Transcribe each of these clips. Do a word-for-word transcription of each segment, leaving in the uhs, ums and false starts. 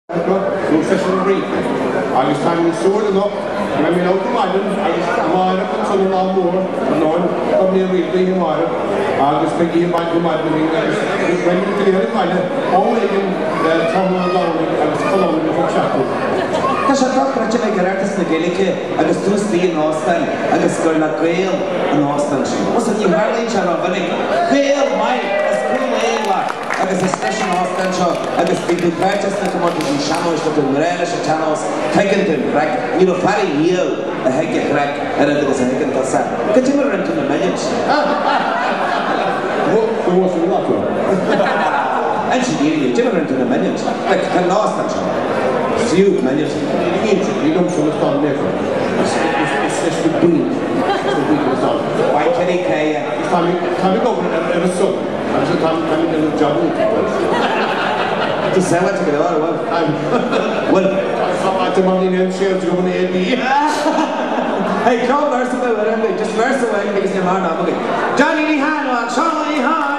Nú session rí. Agus tá ní súr enough, na mi out maidan, agus mára pan san ná mór, non, kom ní rí í mára, agus pe í bain go maidan ní agus when you clear maidan, all in the trauma down agus column of chapel. Tá sé tá prate me gartas na Gaelice agus tús bí an Austin agus gur na Gael an Austin. Was it you Harley chan on running? Gael mai as cool éla agus a station Austin show agus bí du practice na come out in Shamos to the Relish channels taken to crack you know fari heel a heck crack and it was a heck and sa. Continue into the minutes. What was the lot? And she did continue into the minutes. Like can Austin show. Few minutes. You don't so much on never. It's just the breed. It's the breed of the song. Why can he pay? It's time to go and a song. I'm just coming to the job. To sell it to get out of what? Well, I'm the money in shares to go in the A D. Hey, John, verse away, whatever. Just verse away because you're hard now. Johnny Lee Han, Sean Lee Han.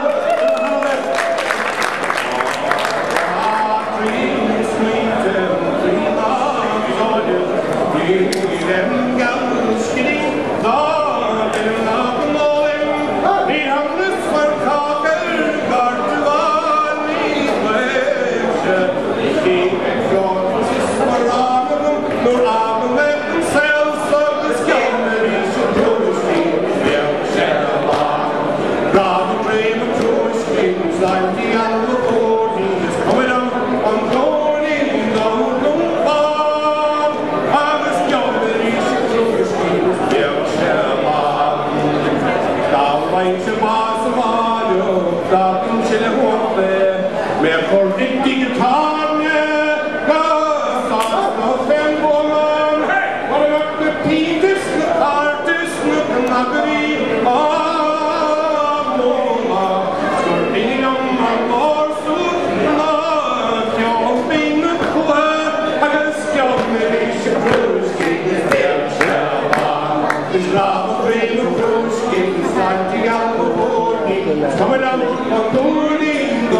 Coming down on Golden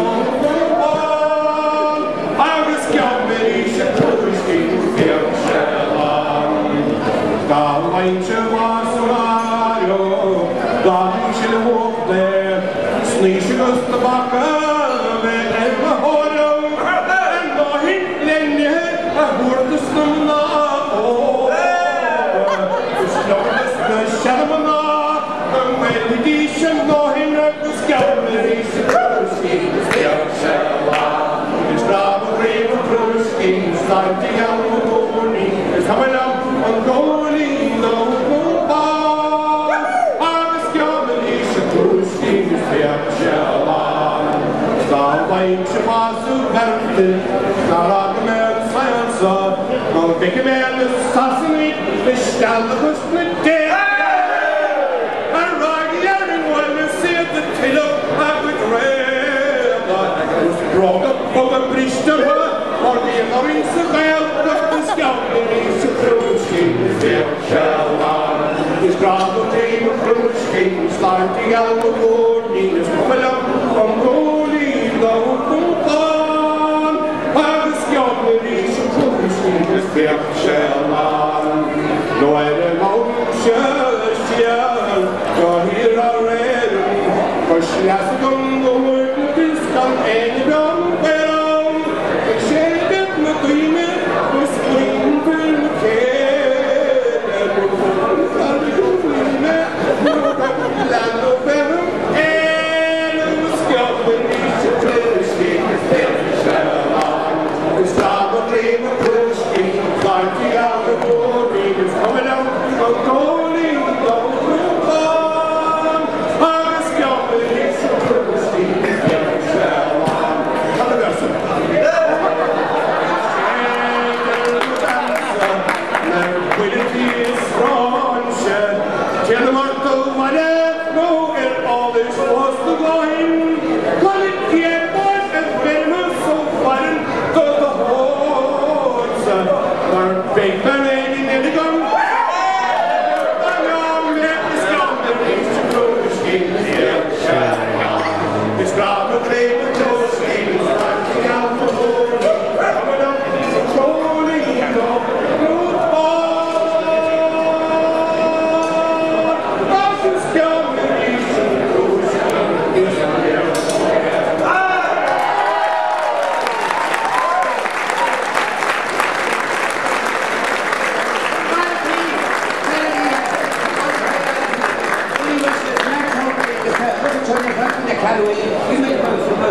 Gone, I was coming, she told me, God, I was Mario, God, she walked there, sneeze goes the back of it, and the horror, and the hit, then you had the sun, oh, the snow, the shadow. No him up the scalpel, he's a Kruski, it's Bravo Grave of Kruski, it's like the Alamo morning, it's coming up on Golden, no bar. I'm a scalpel, he's a Kruski, it's the Alamo. Star White Shabasu Berkeley, Star Agamer Science, no big man, the Sassani, the Stalker split dead. Brought up from a priester, or the orange veil of the scalpel is a Kruski, his grab came of Kruski, starting out of Gordon, is coming up from Golden Gone. And the scalpel is a Kruski, his fair shell man. No other mountains here, go here already, for she has to come the word of this come any done. It's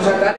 se